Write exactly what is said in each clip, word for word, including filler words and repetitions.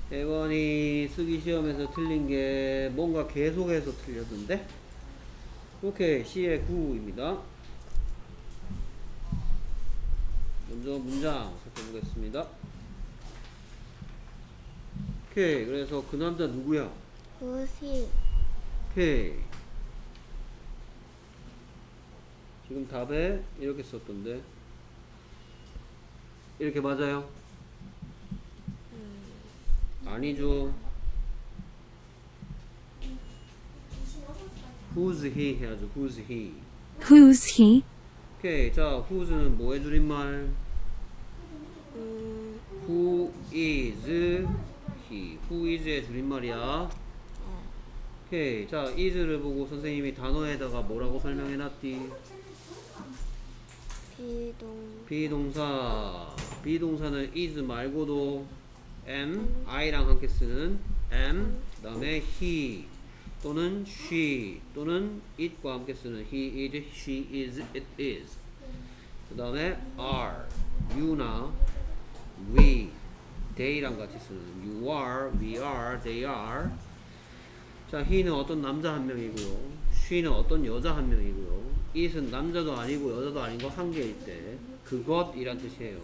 혜원이 쓰기 시험에서 틀린 게 뭔가 계속해서 틀렸던데? 오케이, C의 구입니다. 먼저 문장 살펴보겠습니다. 오케이, 그래서 그 남자 누구야? 구시 오케이. 지금 답에 이렇게 썼던데 이렇게 맞아요? 아니죠. Who's he 해야죠. Who's he. Who's he? 오케이. 자, who's는 뭐의 줄임말? 음, Who is he? Who is의 줄임말이야. 오케이. 자, is를 보고 선생님이 단어에다가 뭐라고 설명해놨디? 비동 비동사. 비동사는 is 말고도 am, I랑 함께 쓰는 am, 그 다음에 he 또는 she 또는 it과 함께 쓰는 he is, she is, it is. 그 다음에 are, you나 we, they랑 같이 쓰는 you are, we are, they are. 자, he는 어떤 남자 한 명이고요. she는 어떤 여자 한 명이고요. it은 남자도 아니고 여자도 아니고 한 개일 때 그것이란 뜻이에요.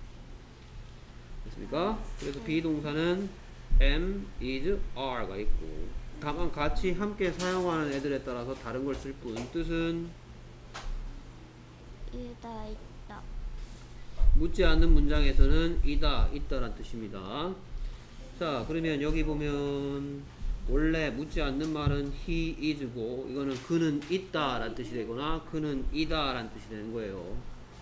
됐습니까? 그래서 비동사는 am, is, are가 있고 다만 같이 함께 사용하는 애들에 따라서 다른 걸 쓸 뿐 뜻은 이다 있다. 묻지 않는 문장에서는 이다, 있다란 뜻입니다. 자, 그러면 여기 보면 원래 묻지 않는 말은 he is고 이거는 그는 있다 라는 뜻이 되거나 그는 이다 라는 뜻이 되는 거예요.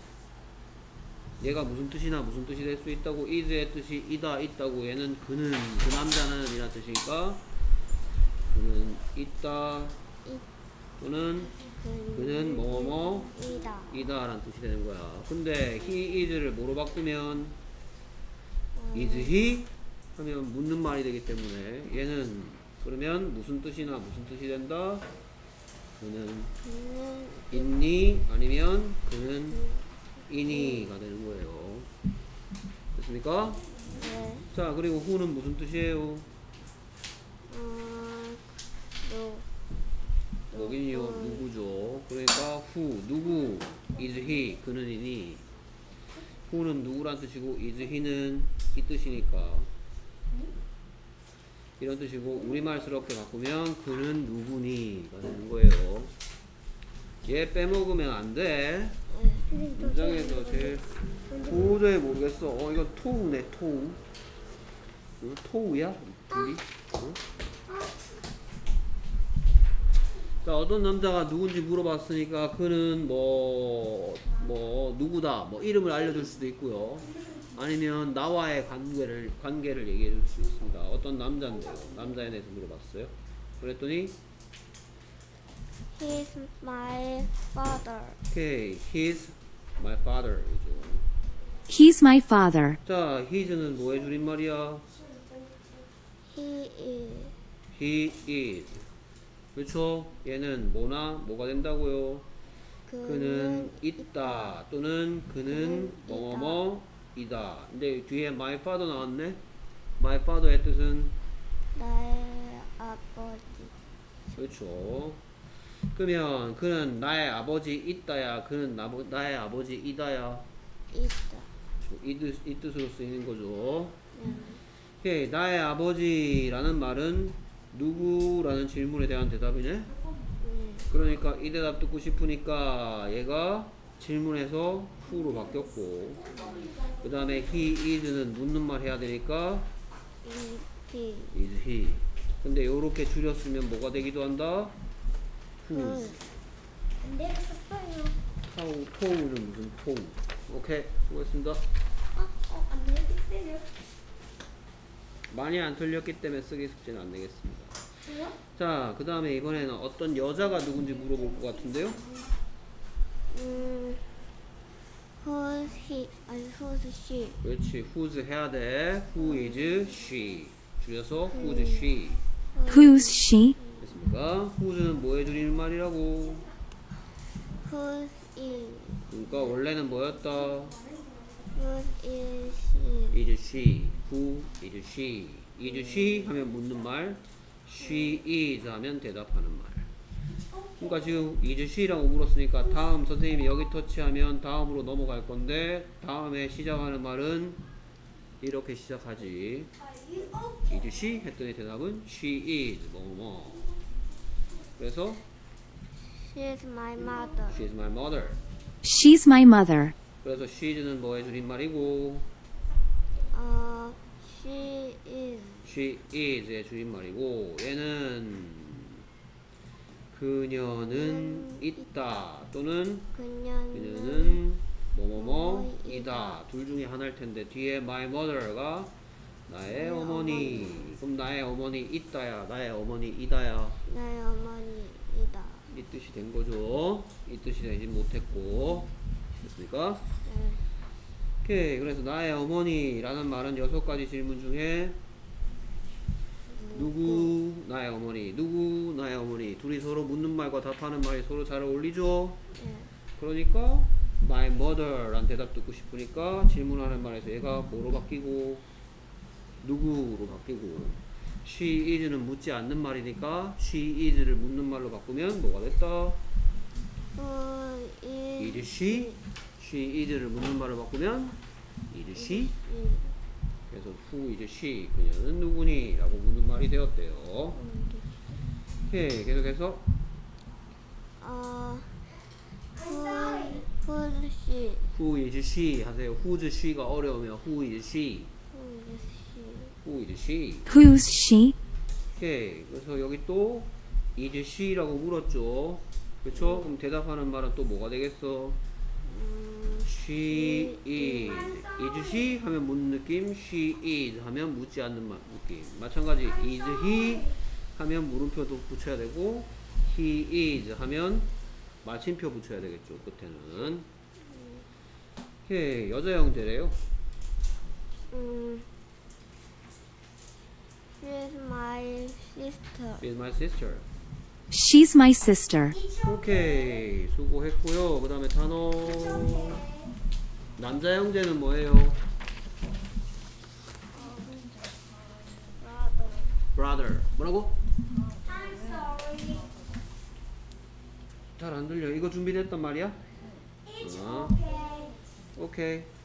얘가 무슨 뜻이나 무슨 뜻이 될 수 있다고 is의 뜻이 이다 있다고 얘는 그는 그 남자는 이란 뜻이니까 그는 있다 또는 그는 뭐뭐 이다 이다 라는 뜻이 되는 거야. 근데 he is를 뭐로 바꾸면 is he 하면 묻는 말이 되기 때문에 얘는 그러면 무슨 뜻이나 무슨 뜻이 된다? 그는 그는 있니? 아니면 그는 이니가 되는 거예요. 됐습니까? 네. 자, 그리고 who는 무슨 뜻이에요? 어, 너 거긴요, 누구죠? 그러니까 who, 누구? is he, 그는 이니. who는 누구란 뜻이고 is he는 이 뜻이니까 이런 뜻이고 우리말스럽게 바꾸면 그는 누구니가 되는 거예요. 얘 빼먹으면 안 돼. 문장에서 제일 도저히 모르겠어. 어, 이건 토우네, 토우. 이거 토우야? 둘이? 어? 자, 어떤 남자가 누군지 물어봤으니까 그는 뭐, 뭐, 누구다. 뭐, 이름을 알려줄 수도 있고요. 아니면 나와의 관계를, 관계를 얘기해 줄 수 있습니다. 어떤 남자인데요. 남자에 대해서 물어봤어요. 그랬더니, He's my father. 오케이, he's my father. 이죠. He's my father. 자, his는 뭐의 줄임말이야? He is he is. 그렇죠? 얘는 뭐나 뭐가 된다고요? 그는 있다 또는 그는 뭐뭐뭐이다. 근데 뒤에 my father 나왔네? my father의 뜻은 나의 아버지. 그렇죠. 그러면 그는 나의 아버지 있다야 그는 나, 나의 아버지 이다야 있다. 이, 뜻, 이 뜻으로 쓰이는 거죠. 음. 오케이, 나의 아버지라는 말은 누구라는 질문에 대한 대답이네. 음. 그러니까 이 대답 듣고 싶으니까 얘가 질문에서 who로 바뀌었고 그 다음에 he is는 묻는 말 해야 되니까 He is he. 근데 요렇게 줄였으면 뭐가 되기도 한다? whose. 내가 썼어요. 타우, 토우는 무슨 토우. 오케이, 수고했습니다. 어, 어, 안 되겠어요. 많이 안 틀렸기 때문에 쓰기 숙제는 안 내겠습니다. 왜요? 자, 그 다음에 이번에는 어떤 여자가 누군지 물어볼 것 같은데요? 음, who's he? 아니, who's she? 그렇지, whose 해야 돼. Who is she? 줄여서 who's she. Who's she? 됐습니까? whose는 뭐에 줄이는 말이라고? Who's is? 그러니까 원래는 뭐였다? Who's is she? is she. who is she? is she 하면 묻는 말, she is 하면 대답하는 말. 그러니까 지금 is she라고 물었으니까 다음 선생님이 여기 터치하면 다음으로 넘어갈 건데 다음에 시작하는 말은 이렇게 시작하지. is she? 했더니 대답은 she is 뭐뭐. 그래서 She is my mother. she is my mother. She's my mother. 그래서 she's는 뭐의 줄임말이고 어, she is. she is의 줄임말이고 얘는 그녀는 있다 또는 그녀는 그녀는 뭐뭐뭐이다. 둘 중에 하나일 텐데 뒤에 my mother가 나의 어머니. 그럼 나의 어머니 있다야 나의 어머니 이다야 나의 어머니이다. 이 뜻이 된 거죠. 이 뜻이 되지 못했고 됐습니까? 네. 오케이. 그래서 나의 어머니라는 말은 여섯 가지 질문 중에 누구 나의 어머니 누구 나의 어머니 둘이 서로 묻는 말과 답하는 말이 서로 잘 어울리죠. 네. 그러니까 my mother 란 대답 듣고 싶으니까 질문하는 말에서 얘가 뭐로 바뀌고 누구로 바뀌고 she is는 묻지 않는 말이니까 she is를 묻는 말로 바꾸면 뭐가 됐다? Who is, is she? she is를 묻는 말로 바꾸면 is she? 그래서 who is she? 그녀는 누구니? 라고 묻는 말이 되었대요. 오케이. 계속해서 어, who, who is she? who is she? 하세요. who's she가 어려우면 who is she? Who is she? who is she? Who's she? 오케이. 그래서 여기 또 is she라고 물었죠. 그렇죠? 그럼 대답하는 말은 또 뭐가 되겠어? 음, she is. is she 하면 묻는 느낌, she is 하면 묻지 않는 말, 느낌. 마찬가지 is he 하면 물음표도 붙여야 되고 he is 하면 마침표 붙여야 되겠죠. 끝에는. 오케이. 여자 형제래요. 음, she is my sister. She is my sister. She's my sister. 오케이. 수고했고요. 그 다음에 단어 남자 형제는 뭐예요? brother. 뭐라고? 잘 안 들려. 이거 준비됐단 말이야? It's 어. okay. 오케이.